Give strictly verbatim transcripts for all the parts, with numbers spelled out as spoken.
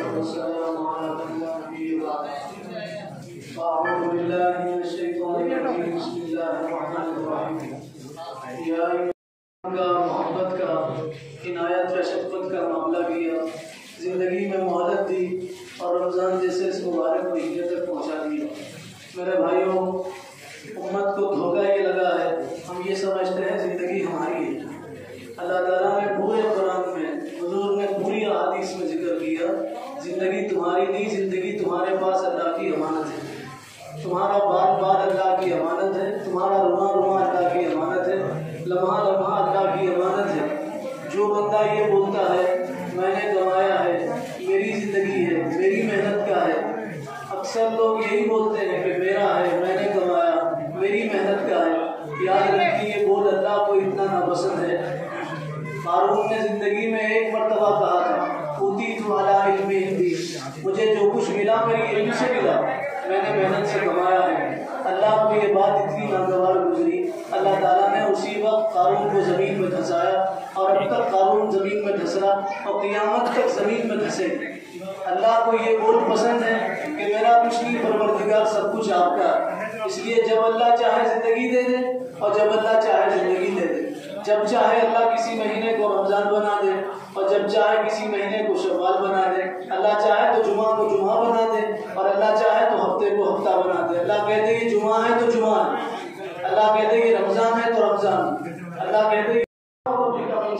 والسلام على نبي بعد أعوذ بالله من الشيطان الرجيم بسم الله الرحمن الرحيم یا کا محبت کا عنایت کا شفقت کا معاملہ کیا زندگی میں مہلت دی اور رمضان جیسے اس مبارک مہینے تک پہنچا دیا۔ میرے بھائیوں، امت کو دھوکہ یہ لگا ہے، ہم یہ سمجھتے ہیں زندگی ہماری ہے۔ اللہ تعالیٰ نے پورے قرآن میں، حضور نے پوری احادیث میں ذکر کیا زندگی تمہاری نہیں، زندگی تمہارے پاس اللہ کی امانت ہے، تمہارا بار بار اللہ کی امانت ہے، تمہارا رواں رواں اللہ کی امانت ہے، لمحہ لمحہ اللہ کی امانت ہے۔ جو بندہ یہ بولتا ہے میں نے کمایا ہے، میری زندگی ہے، میری محنت کا ہے، اکثر لوگ یہی بولتے ہیں کہ میرا ہے، میں نے کمایا، میری محنت کا ہے۔ یاد رکھیے یہ بول اللہ کو اتنا ناپسند ہے۔ قارون نے زندگی میں ایک مرتبہ کہا تھا اوتیت علی علم عندی، مجھے جو کچھ ملا میری علم سے ملا، میں نے محنت سے کمایا ہے۔ اللہ کو یہ بات اتنی ناگوار گزری، اللہ تعالیٰ نے اسی وقت قارون کو زمین میں دھسایا، اور اب تک قارون زمین میں دھس رہا اور قیامت تک زمین میں دھسے۔ اللہ کو یہ بول پسند ہے کہ میرا کچھ نہیں، پروردگار سب کچھ آپ کا، اس لیے جب اللہ چاہے زندگی دے دے اور جب اللہ چاہے زندگی دے دے، جب چاہے اللہ کسی مہینے کو رمضان بنا دے اور جب چاہے کسی مہینے کو شوال بنا دے، اللہ چاہے تو جمعہ کو جمعہ بنا دے اور اللہ چاہے تو ہفتے کو ہفتہ بنا دے۔ اللہ کہتے یہ جمعہ ہے تو جمعہ ہے، اللہ کہتے یہ رمضان ہے تو رمضان، اللہ کہتے اللهم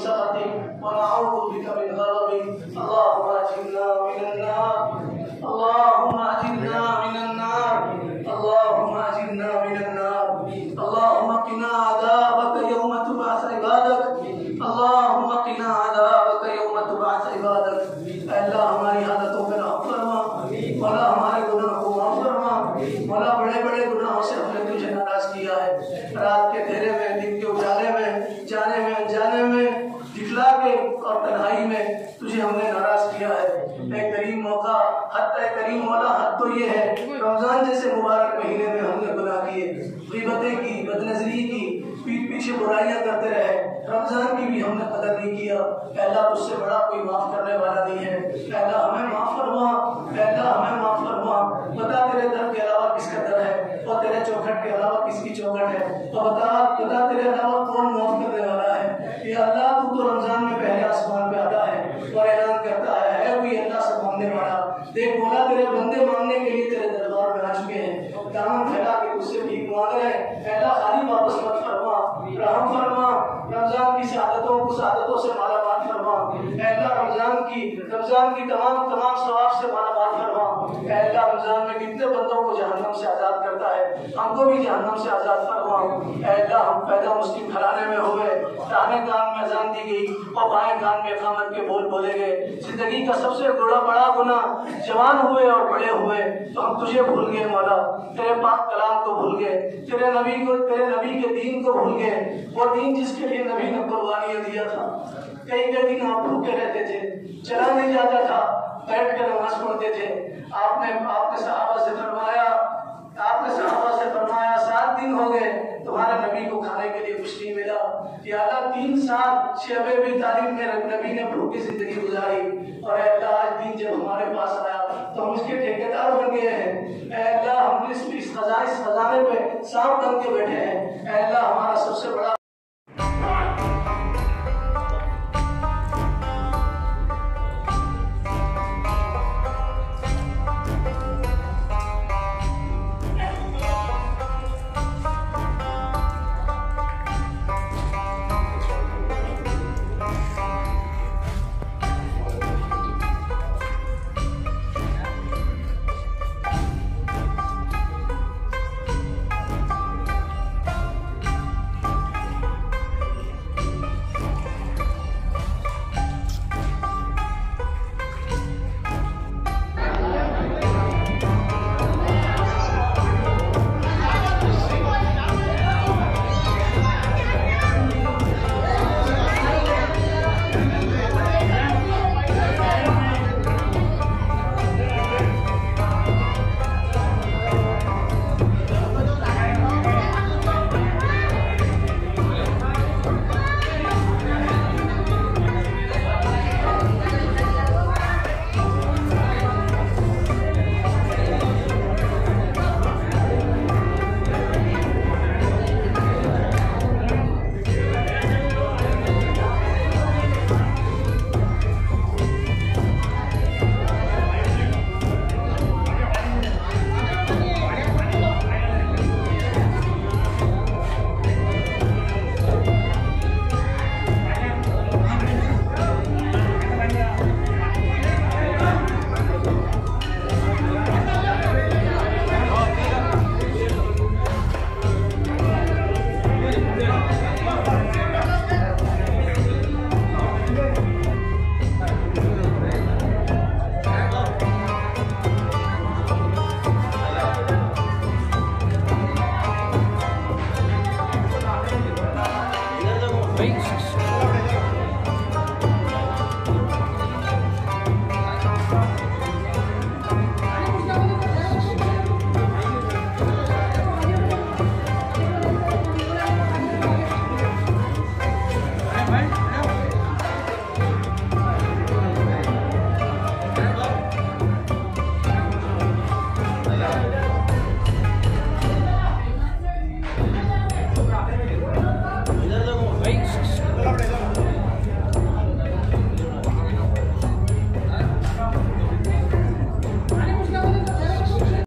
اجرنا من النار، اللهم اجرنا من النار، اللهم اجرنا من النار، اللهم قنا عذابك يوم تبعث عبادك، اللهم قنا عذابك يوم تبعث عبادك۔ اے اللہ ہماری حالتوں پہ رحم فرما، مولا ہمارے گناہوں کو معاف فرما، مولا بڑے بڑے گناہوں سے ہم نے تجھے ناراض کیا ہے، رات کے اندھیرے میں، دن کے اجالے میں، جانے میں انجانے میں، دکھلا کے اور تنہائی میں تجھے ہم نے ناراض کیا ہے۔ اے کریم موقع، حد اے کریم مولا، حد تو یہ ہے رمضان جیسے مبارک مہینے میں ہم نے گناہ کیے، غیبتیں کی، بدنظری کی، پیٹ پیچھے برائیاں کرتے رہے، رمضان کی بھی ہم نے قدر نہیں کیا۔ اے اللہ تجھ سے بڑا کوئی معاف کرنے والا نہیں ہے، اے اللہ ہمیں معاف فرما، اے اللہ ہمیں معاف فرما۔ بتا تیرے در کے علاوہ کس کا در ہے اور تیرے چوکھٹ کے علاوہ کس کی چوکھٹ ہے، اور بتا بتا تیرے علاوہ کون معاف کرنے والا ہے۔ یا اللہ تو تو رمضان میں پہلے آسمان پہ آتا ہے اور اعلان کرتا ہے ہے کوئی اللہ سے مانگنے والا۔ دیکھ مولا تیرے بندے مانگنے کے لیے تیرے دربار میں آ چکے ہیں، دامن پھیلا کے تجھ سے بھیک مانگ رہے ہیں۔ اے اللہ خالی واپس مت فرما، رحم فرما، رمضان کی سعادتوں کو سعادتوں سے مالا مال فرما۔ اے اللہ رمضان کی رمضان کی تمام تمام ثواب سے مالا مال فرما۔ اے اللہ رمضان میں کتنے بندوں کو جہنم سے آزاد کرتا ہے، ہم کو بھی جہنم سے آزاد فرما۔ اے اللہ ہم پیدا مسلم گھرانے میں ہوئے، داہنے کان میں اذان دی گئی اور بائیں کان میں اقامت کے بول بولے گئے، زندگی کا سب سے بڑا بڑا گناہ، جوان ہوئے اور بڑے ہوئے تو ہم تجھے بھول گئے مولا، تیرے پاک کلام کو بھول گئے، تیرے نبی کو، تیرے نبی کے دین کو بھول گئے، وہ دین جس کے لیے نبی نے قربانیاں دیا تھا۔ کئی کئی دن آپ بھوکے رہتے تھے، چلا نہیں جاتا تھا، بیٹھ کر نماز پڑھتے تھے۔ آپ نے آپ نے صحابہ سے فرمایا آپ نے صحابہ سے فرمایا سات دن ہو گئے تمہارے نبی کو کھانے کے لیے کچھ نہیں ملا۔ یا اللہ تین سال شعب ابی طالب میں نبی نے بھوکی زندگی گزاری، اور اے اللہ آج دن جب ہمارے پاس آیا تو ہم اس کے ٹھیکیدار بن گئے ہیں۔ اے اللہ ہم نے اس خزانے پہ سانپ بن کے بیٹھے ہیں۔ اے اللہ ہمارا سب سے بڑا